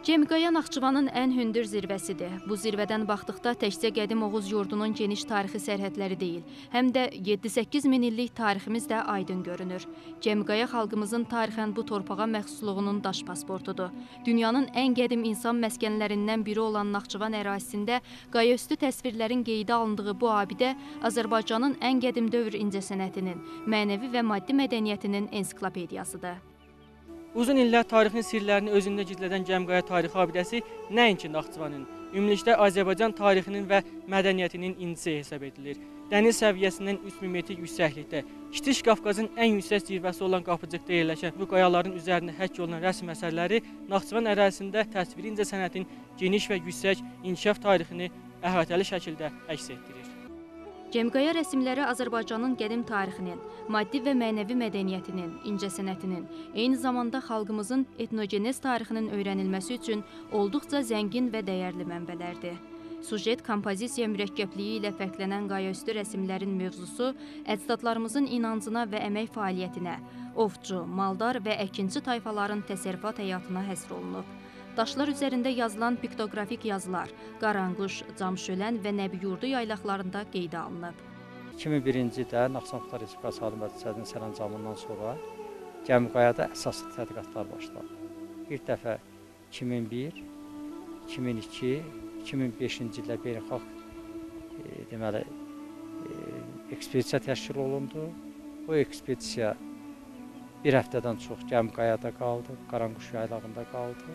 Cəmiqaya Naxçıvanın ən hündür zirvəsidir. Bu zirvədən baxdıqda təkcə qədim Oğuz yurdunun geniş tarixi sərhədləri deyil, həm də 7-8 min illik tariximiz də aydın görünür. Cəmiqaya xalqımızın tarixən bu torpağa məxsusluğunun daş pasportudur. Dünyanın ən qədim insan məskənlərindən biri olan Naxçıvan ərazisində qayaüstü təsvirlərin qeydə alındığı bu abidə Azərbaycanın ən qədim dövr incəsənətinin, mənəvi və maddi mədəniyyətinin ensiklopediyasıdır. Uzun illər tarixin sirlərini özündə gizlədən Cəmiqaya tarixi abidəsi nəinki Naxçıvanın, ümumilikdə Azərbaycan tarixinin və mədəniyyətinin incisi hesab edilir. Dəniz səviyyəsindən 3000 metr yüksəklikdə, Kiçik Qafqazın ən yüksək zirvəsi olan Qapıcıqda yerləşən bu qayaların üzərində həkk olunan rəsm əsərləri Naxçıvan ərazisində təsviri incəsənətin geniş və yüksək inkişaf tarixini əhatəli şəkildə əks etdirir. Cəmiqaya rəsmləri Azərbaycanın qədim tarixinin, maddi və mənəvi mədəniyyətinin, incəsənətinin, eyni zamanda xalqımızın etnogenez tarixinin öyrənilməsi üçün olduqca zəngin və dəyərli mənbələrdir. Sujet kompozisiya mürəkkəbliyi ilə fərqlənən qayaüstü rəsmlərin mövzusu əcdadlarımızın inancına və əmək fəaliyyətinə, ovçu, maldar və əkinçi tayfaların təsərrüfat həyatına həsr olunub. Daşlar üzərində yazılan piktoqrafik yazılar, Qaranquş, Camşölən və Nəbiyurdu yaylaqlarında qeydə alınıb. 2001-ci ildə Naxçıvan Muxtar Respublikası Ali Məclisinin sərəncamından sonra Cəmiqayada əsaslı tədqiqatlar başladı. İlk dəfə 2001, 2002, 2005-ci ildə beynəlxalq ekspedisiya təşkil olundu. Bu ekspedisiya bir həftədən çox Cəmiqayada qaldı, Qaranquş yaylağında qaldı.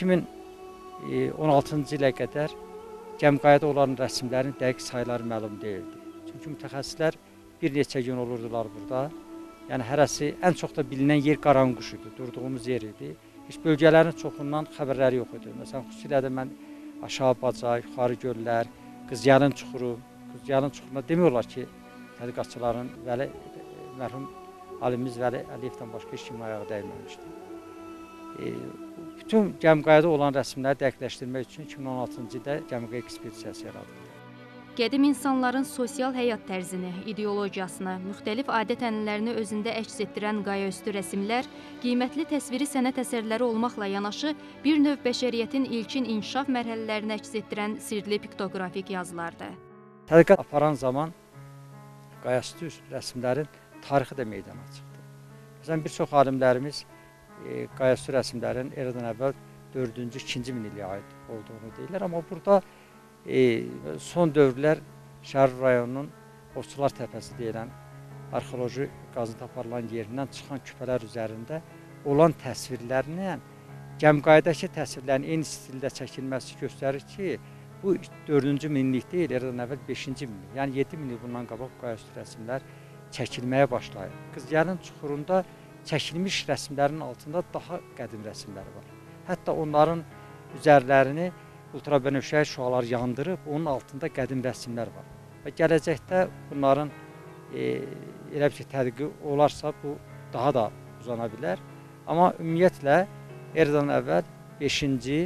2016-cı ilə qədər Cəmiqayada olan rəsmlərin dəqiq sayıları məlum deyildi. Çünki mütəxəssislər bir neçə gün olurdular burada. Yəni hərəsi ən çox da bilinən yer Qaranquş idi, durduğumuz yer idi. Heç bölgələrin çoxundan xəbərləri yox idi. Məsələn, xüsusilə də mən Aşağı Baca, Yuxarı Göllər, Qızyanın çuxuru, Qızyanın çuxuruna demək olar ki, tədqiqatçıların mərhum Alimiz Vəli Əliyevdən başqa heç kimin ayağı dəyməmişdi. Bütün Cəmiqayada olan rəsmləri dəqiqləşdirmək üçün 2016-cı ildə Cəmiqaya ekspedisiyası yaradıldı. Qədim insanların sosial həyat tərzini, ideologiyasını, müxtəlif adət-ənənələrini özündə əks etdirən qayaüstü rəsmlər qiymətli təsviri sənət əsərləri olmaqla yanaşı bir növ bəşəriyyətin ilkin inkişaf mərhələlərini əks etdirən sirli piktoqrafik yazılardır. Tədqiqat aparan zaman qayaüstü rəsmlərin tarixi də meydana çıxdı. Məsələn, bir çox alimlərimiz qayaüstü rəsmlərin eradan əvvəl 4-cü, 2-ci minilliyə aid olduğunu deyirlər. Amma burada son dövrlər Şərur rayonunun Ovçular Təpəsi deyilən arxeoloji qazıntı aparılan yerindən çıxan küpələr üzərində olan təsvirlərlə Cəmiqayadakı təsvirlərin eyni stildə çəkilməsi göstərir ki, bu 4-cü minillik deyil, eradan əvvəl 5-ci minillik. Yəni 7 minillik bundan qabaq qayaüstü rəsmlər çəkilməyə başlayır. Qızyanın çuxurunda çəkilmiş rəsmlərin altında daha qədim rəsmlər var. Hətta onların üzərlərini ultrabənövşəyi şüalar yandırıb, onun altında qədim rəsmlər var. Və gələcəkdə bunların elə bir tədqiqi olarsa, bu daha da uzana bilər. Amma ümumiyyətlə, eradan əvvəl 5-ci,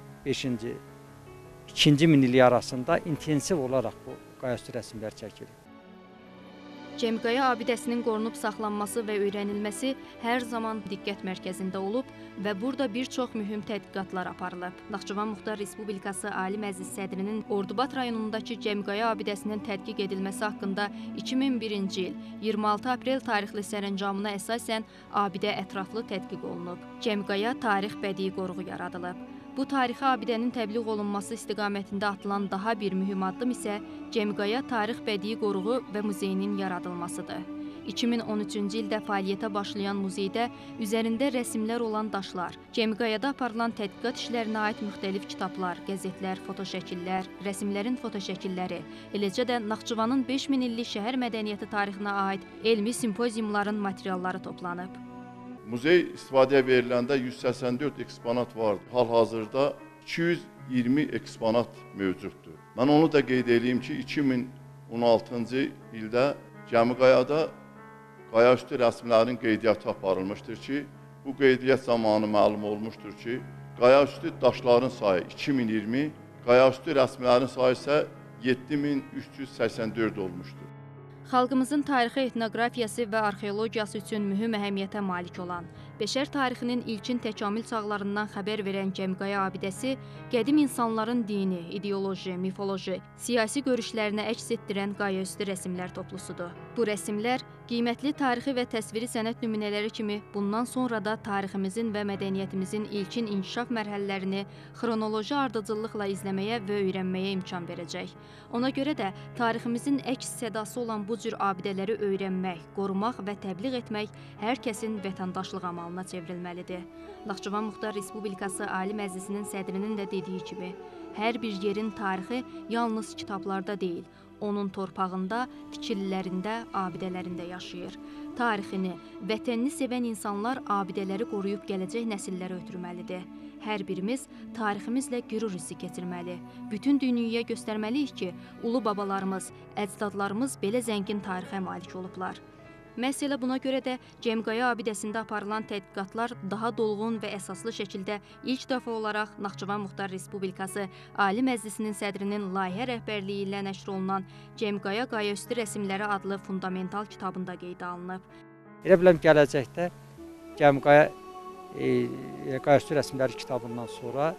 2-ci minillik arasında intensiv olaraq bu qayaüstü rəsmlər çəkilir. Cəmiqaya abidəsinin qorunub saxlanması və öyrənilməsi hər zaman diqqət mərkəzində olub və burada bir çox mühüm tədqiqatlar aparılıb. Naxçıvan Muxtar Respublikası Ali Məclis sədrinin Ordubad rayonundakı Cəmiqaya abidəsinin tədqiq edilməsi haqqında 2001-ci il 26 aprel tarixli sərəncamına əsasən abidə ətraflı tədqiq olunub. Cəmiqaya tarix bədii qoruğu yaradılıb. Bu tarixi abidənin təbliğ olunması istiqamətində atılan daha bir mühüm addım isə Cəmiqaya Tarix Bədii Qoruğu və Muzeyinin yaradılmasıdır. 2013-cü ildə fəaliyyətə başlayan muzeydə üzərində rəsmlər olan daşlar, Cəmiqayada aparılan tədqiqat işlərinə aid müxtəlif kitablar, qəzetlər, fotoşəkillər, rəsmlərin fotoşəkilləri, eləcə də Naxçıvanın 5000 illik şəhər mədəniyyəti tarixinə aid elmi simpoziumların materialları toplanıb. Muzey istifadəyə veriləndə 184 eksponat vardır. Hal-hazırda 220 eksponat mövcuddur. Mən onu da qeyd edeyim ki, 2016-cı ildə Cəmiqayada qayaüstü rəsmlərin qeydiyyatı aparılmışdır ki, bu qeydiyyat zamanı məlum olmuşdur ki, qayaüstü daşların sayı 2020, qayaüstü rəsmlərin sayı isə 7384 olmuşdur. Xalqımızın tarixi etnoqrafiyası və arxeologiyası üçün mühüm əhəmiyyətə malik olan, Beşər tarixinin ilkin təkamül çağlarından xəbər verən Cəmqaya abidəsi qədim insanların dini, ideoloji, mifoloji, siyasi görüşlərinə əks etdirən qayaüstü rəsmlər toplusudur. Bu rəsmlər qiymətli tarixi və təsviri sənət nümunələri kimi bundan sonra da tariximizin və mədəniyyətimizin ilkin inkişaf mərhələlərini xronoloji ardıcıllıqla izləməyə və öyrənməyə imkan verəcək. Ona görə də tariximizin əks sədası olan bu cür abidələri öyrənmək, qorumaq və təbliğ etmək hər kəsin vətəndaşlıq amalına çevrilməlidir. Naxçıvan Muxtar Respublikası Ali Məclisinin sədrinin də dediyi kimi, hər bir yerin tarixi yalnız kitablarda deyil, onun torpağında, tikililərində, abidələrində yaşayır. Tarixini, vətənini sevən insanlar abidələri qoruyub gələcək nəsillərə ötürməlidir. Hər birimiz tariximizlə qürur hissi keçirməli. Bütün dünyaya göstərməliyik ki, ulu babalarımız, əcdadlarımız belə zəngin tarixə malik olublar. Məhz elə buna görə də Cəmqaya abidəsində aparılan tədqiqatlar daha dolğun və əsaslı şəkildə ilk dəfə olaraq Naxçıvan Muxtar Respublikası Ali Məclisinin sədrinin layihə rəhbərliyi ilə nəşr olunan Cəmqaya qayaüstü rəsmləri adlı fundamental kitabında qeydə alınıb. Elə biləm gələcəkdə Cəmqaya qayaüstü rəsmləri kitabından sonra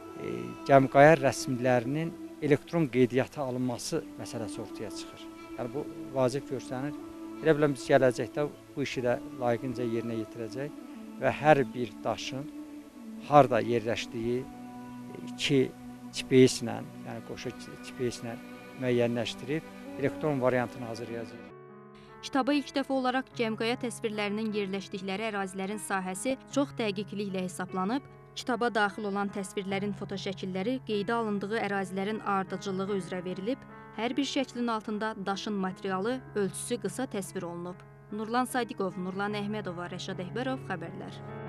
Cəmqaya rəsmlərinin elektron qeydiyyata alınması məsələsi ortaya çıxır. Yəni bu vacib görsənir. Elə biləm biz gələcəkdə bu işi də layiqincə yerinə yetirəcək və hər bir daşın harda yerləşdiyi iki çipeyislə, yəni qoşu çipeyislə müəyyənləşdirib elektron variantını hazırlayacaq. Kitaba ilk dəfə olaraq Cəmqaya təsvirlərinin yerləşdikləri ərazilərin sahəsi çox dəqiqliklə hesablanıb, kitaba daxil olan təsvirlərin fotoşəkilləri qeydə alındığı ərazilərin ardıcıllığı üzrə verilib, hər bir şəklin altında daşın materialı, ölçüsü qısa təsvir olunub. Nurlan Sadiqov, Nurlan Əhmədova, Rəşad Əhbərov xəbərlər.